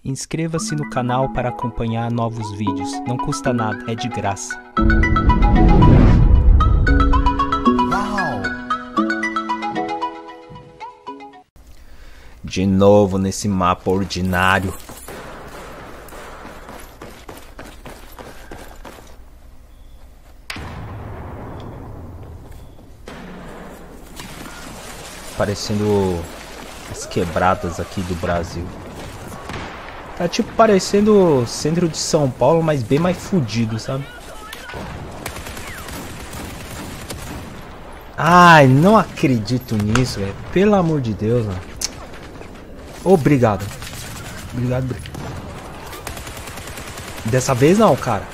Inscreva-se no canal para acompanhar novos vídeos. Não custa nada, é de graça. De novo nesse mapa ordinário. Parecendo as quebradas aqui do Brasil. Tá tipo parecendo o centro de São Paulo, mas bem mais fudido, sabe? Ai, não acredito nisso, velho. Pelo amor de Deus, mano. Obrigado. Obrigado. Dessa vez não, cara.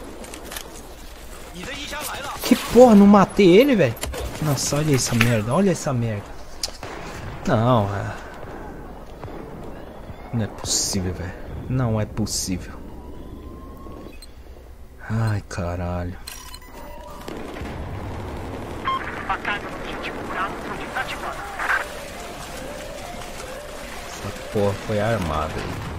Que porra, não matei ele, velho? Nossa, olha essa merda, olha essa merda. Não, não é possível, velho. Não é possível. Ai, caralho. Essa porra foi armada aí.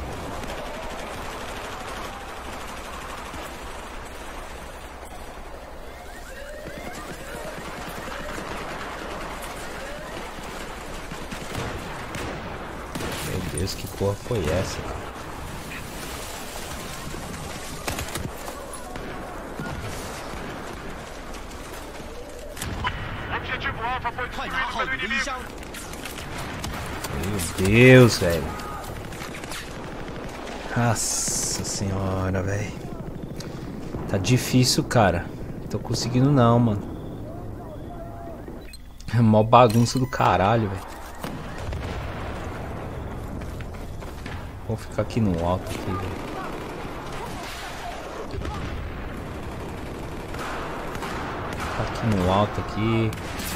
Meu Deus, que porra foi essa, cara? Meu Deus, velho. Nossa senhora, velho. Tá difícil, cara. Não tô conseguindo não, mano. É mó bagunça do caralho, velho. Vou ficar aqui no alto aqui, velho. Aqui no alto aqui.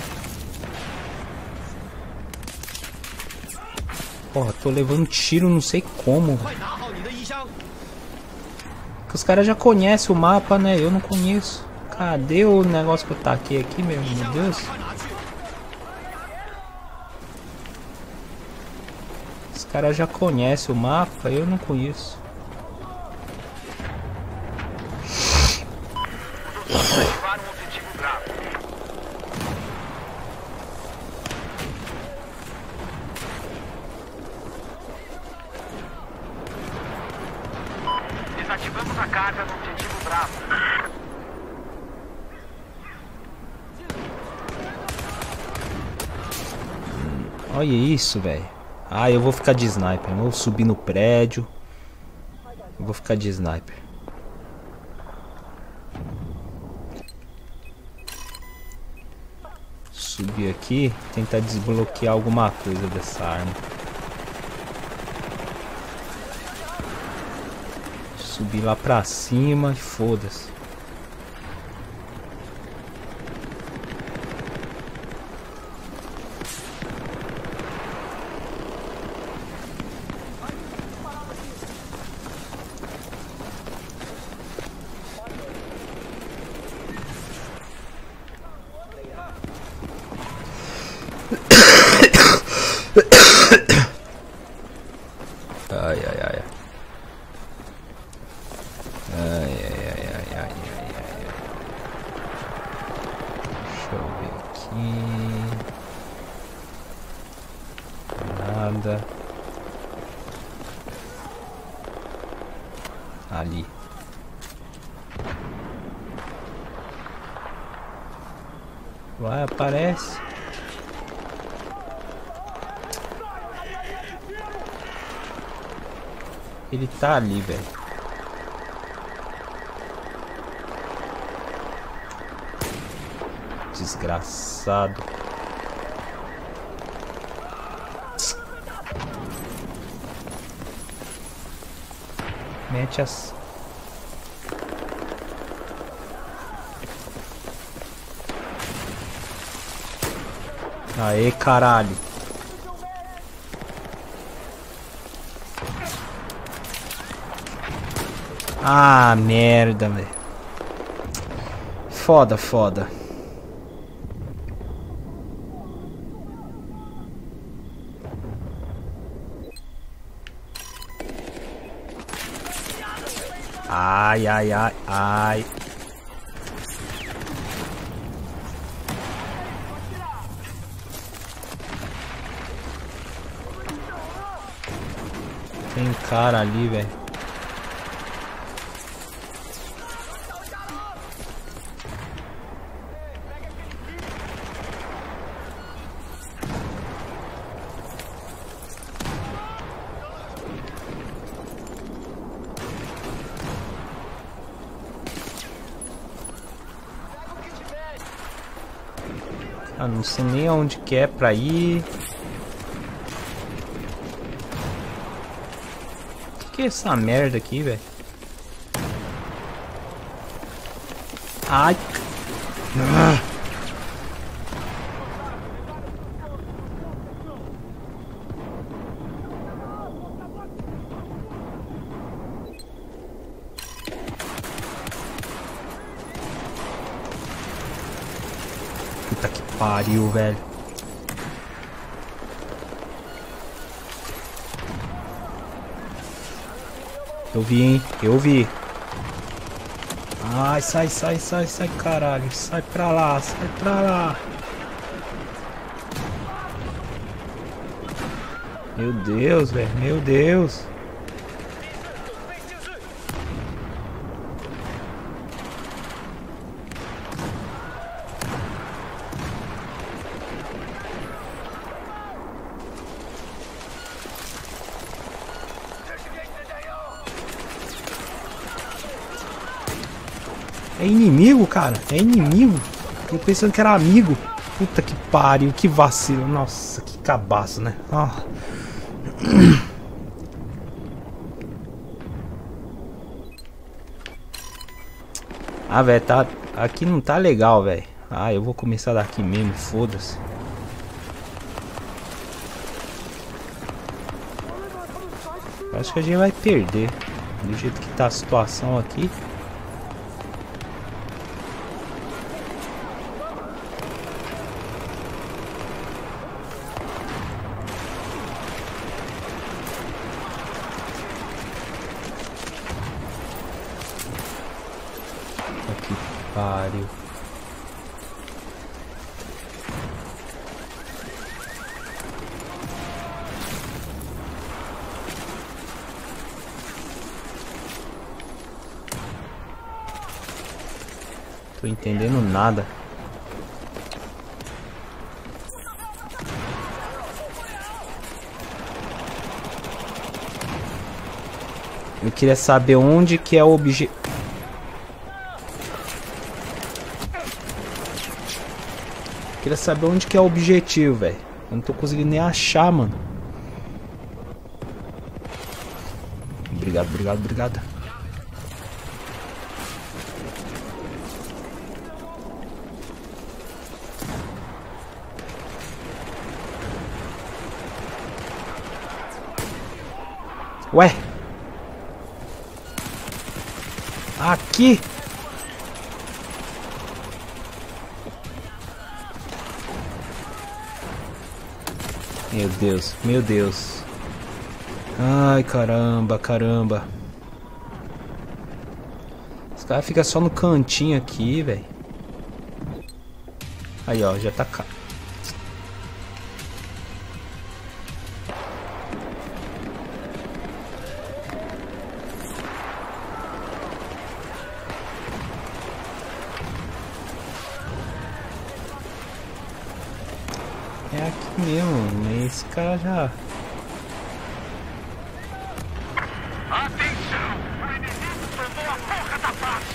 Porra, tô levando tiro, não sei como. Porque os caras já conhecem o mapa, né? Eu não conheço. Cadê o negócio que eu taquei aqui mesmo? Meu Deus. Os caras já conhecem o mapa, eu não conheço. Desativamos a carga no objetivo Bravo. Olha isso, velho. Ah, eu vou ficar de sniper. Eu vou subir no prédio. Eu vou ficar de sniper. Subir aqui. Tentar desbloquear alguma coisa dessa arma. Subir lá pra cima e foda-se. Ai, ai, ai. Ai, ai, ai, ai, ai, ai, ai. Deixa eu ver aqui. Nada. Ali. Vai, aparece. Ele tá ali, velho. Desgraçado. Mete as... Aê, caralho. Ah, merda, velho. Foda, foda. Ai, ai, ai, ai. Tem cara ali, velho. Ah, não sei nem aonde que é pra ir. Que é essa merda aqui, velho? Ai. Ah. Puta que pariu, velho. Eu vi, hein? Eu vi. Ai, sai, sai, sai, sai, caralho. Sai pra lá, sai pra lá. Meu Deus, velho. Meu Deus. É inimigo, cara. É inimigo. Eu pensando que era amigo. Puta que pariu. Que vacilo. Nossa, que cabaço, né? Ah. Ah, velho, tá... Aqui não tá legal, velho. Ah, eu vou começar daqui mesmo. Foda-se. Acho que a gente vai perder. Do jeito que tá a situação aqui. Que pariu. Tô entendendo nada. Eu queria saber onde que é o objeto. Queria saber onde que é o objetivo, velho. Eu não tô conseguindo nem achar, mano. Obrigado, obrigado, obrigado. Ué. Aqui. Meu Deus, meu Deus. Ai, caramba, caramba. Os caras ficam só no cantinho aqui, velho. Aí, ó, já tá... É aqui mesmo, mas esse cara já... Atenção! O inimigo tomou a porra da base!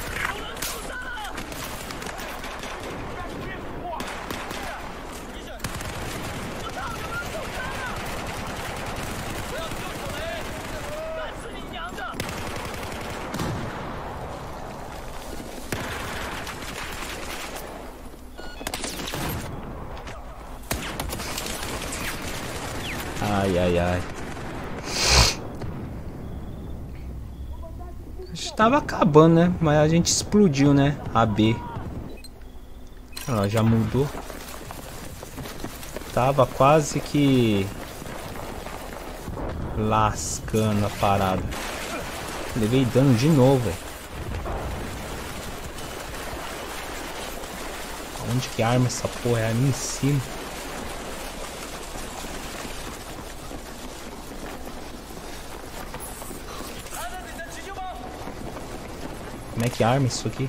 Ai, ai, ai. Estava acabando, né? Mas a gente explodiu, né? A B. Ela já mudou. Tava quase que lascando a parada. Levei dano de novo, velho. Onde que arma essa porra? É ali em cima. Como é que arma isso aqui?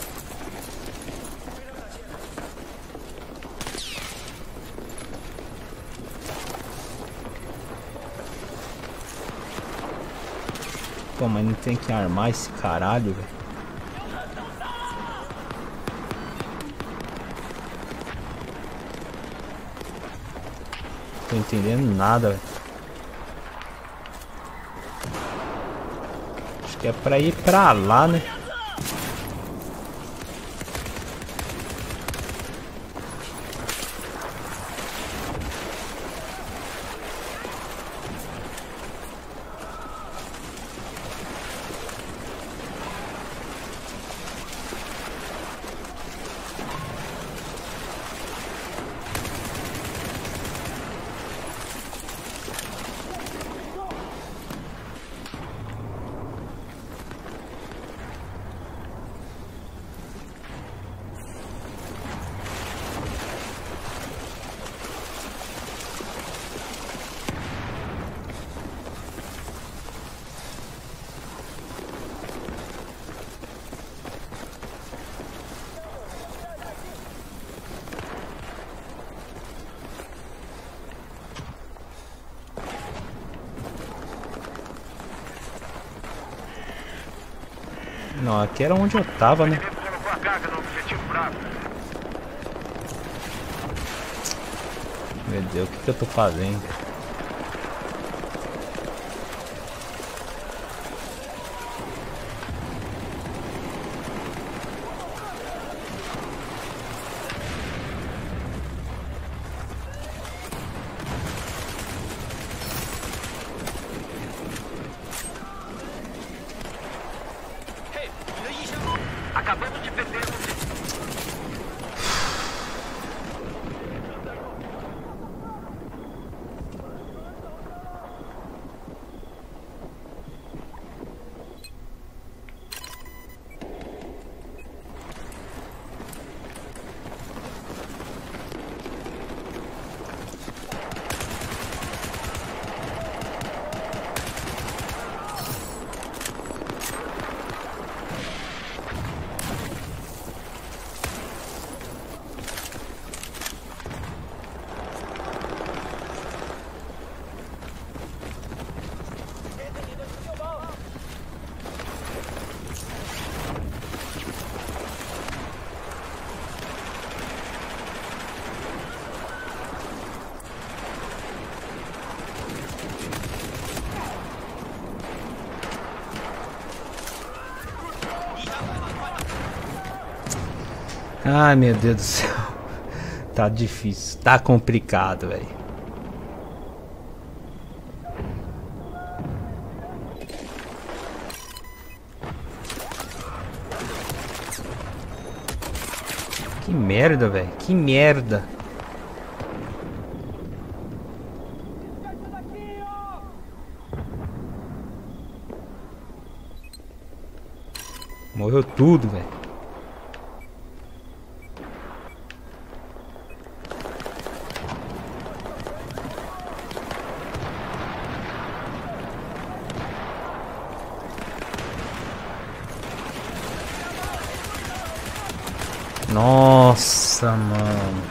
Pô, mas não tem que armar esse caralho, velho. Tô entendendo nada, velho. Acho que é pra ir pra lá, né? Não, aqui era onde eu tava, né? Meu Deus, o que eu tô fazendo? Acabamos de perder um... Ai, meu Deus do céu. Tá difícil, tá complicado, velho. Que merda, velho. Que merda. Morreu tudo, velho. Nossa, mano.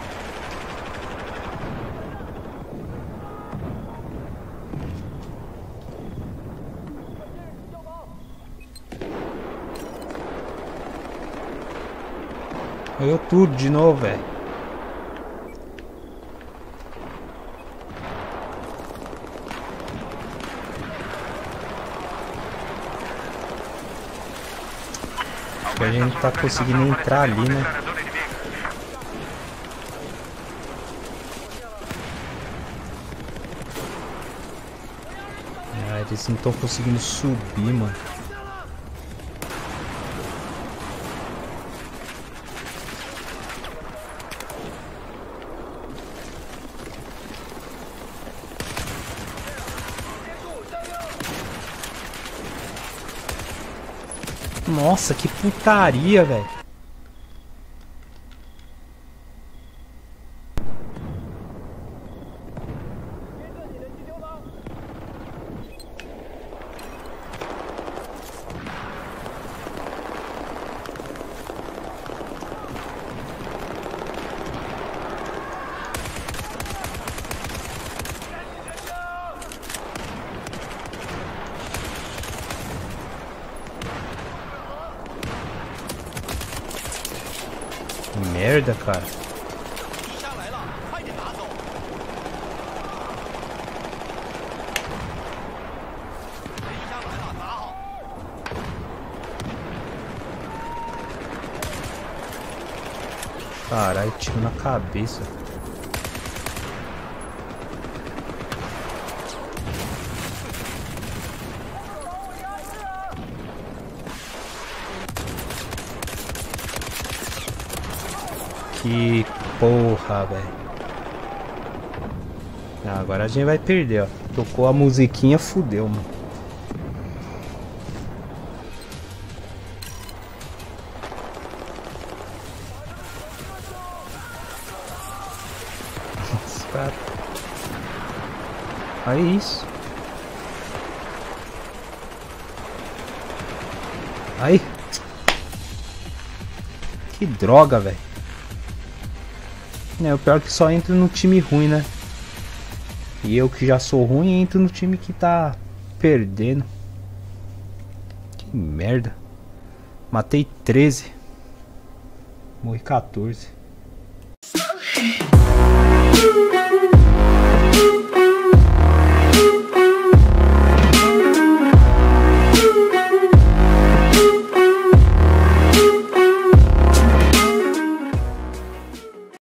Morreu tudo de novo, velho. Acho que a gente tá conseguindo entrar ali, né? Ah, eles não estão conseguindo subir, mano. Nossa, que putaria, velho. Merda, cara. Caralho, tiro na cabeça. Que porra, velho. Agora a gente vai perder, ó. Tocou a musiquinha, fudeu, mano. Cara. Olha isso. Aí. Que droga, velho. O pior é que só entra no time ruim, né? E eu que já sou ruim, entro no time que tá perdendo. Que merda. Matei 13. Morri 14.